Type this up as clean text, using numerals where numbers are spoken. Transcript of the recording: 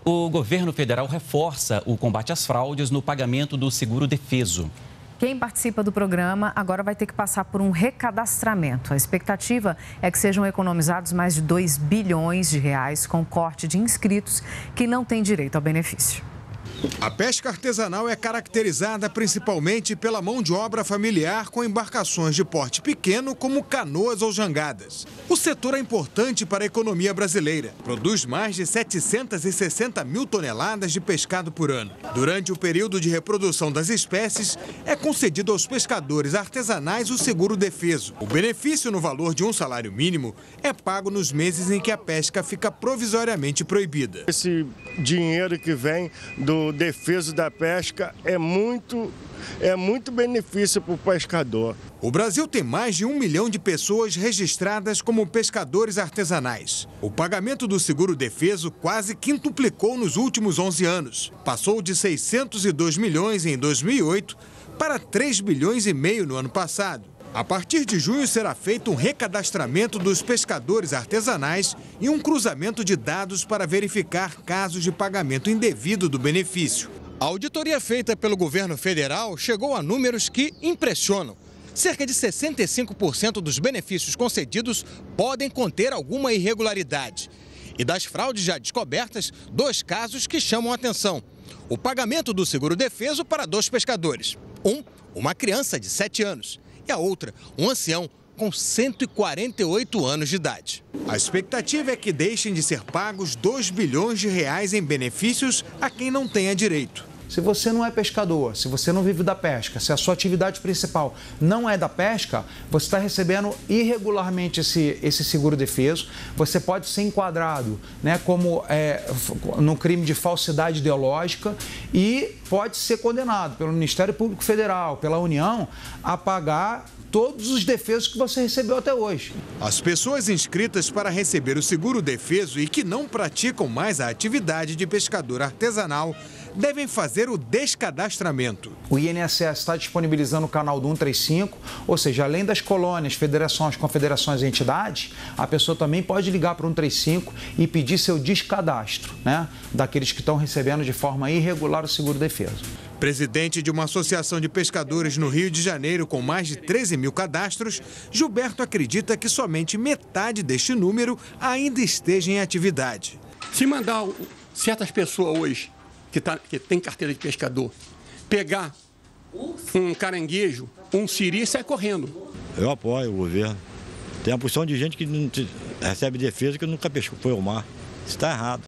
O governo federal reforça o combate às fraudes no pagamento do seguro-defeso. Quem participa do programa agora vai ter que passar por um recadastramento. A expectativa é que sejam economizados mais de 2 bilhões de reais com corte de inscritos que não têm direito ao benefício. A pesca artesanal é caracterizada principalmente pela mão de obra familiar com embarcações de porte pequeno, como canoas ou jangadas. O setor é importante para a economia brasileira. Produz mais de 760 mil toneladas de pescado por ano. Durante o período de reprodução das espécies, é concedido aos pescadores artesanais o seguro-defeso. O benefício no valor de um salário mínimo é pago nos meses em que a pesca fica provisoriamente proibida. Esse dinheiro que vem do defeso da pesca é muito benefício para o pescador. O Brasil tem mais de 1 milhão de pessoas registradas como pescadores artesanais. O pagamento do seguro-defeso quase quintuplicou nos últimos 11 anos. Passou de 602 milhões em 2008 para 3 bilhões e meio no ano passado. A partir de junho será feito um recadastramento dos pescadores artesanais e um cruzamento de dados para verificar casos de pagamento indevido do benefício. A auditoria feita pelo governo federal chegou a números que impressionam. Cerca de 65% dos benefícios concedidos podem conter alguma irregularidade. E das fraudes já descobertas, 2 casos que chamam a atenção. O pagamento do seguro-defeso para 2 pescadores. Uma criança de 7 anos. E a outra, um ancião com 148 anos de idade. A expectativa é que deixem de ser pagos 2 bilhões de reais em benefícios a quem não tenha direito. Se você não é pescador, se você não vive da pesca, se a sua atividade principal não é da pesca, você está recebendo irregularmente esse seguro-defeso, você pode ser enquadrado, né, como no crime de falsidade ideológica e pode ser condenado pelo Ministério Público Federal, pela União, a pagar todos os defesos que você recebeu até hoje. As pessoas inscritas para receber o seguro-defeso e que não praticam mais a atividade de pescador artesanal devem fazer o descadastramento. O INSS está disponibilizando o canal do 135, ou seja, além das colônias, federações, confederações e entidades, a pessoa também pode ligar para o 135 e pedir seu descadastro, né, daqueles que estão recebendo de forma irregular o seguro-defeso. Presidente de uma associação de pescadores no Rio de Janeiro com mais de 13 mil cadastros, Gilberto acredita que somente metade deste número ainda esteja em atividade. Se mandar certas pessoas hoje que tem carteira de pescador pegar um caranguejo, um siri e sai correndo. Eu apoio o governo. Tem uma porção de gente que não recebe defesa que nunca pescou, foi ao mar. Isso está errado.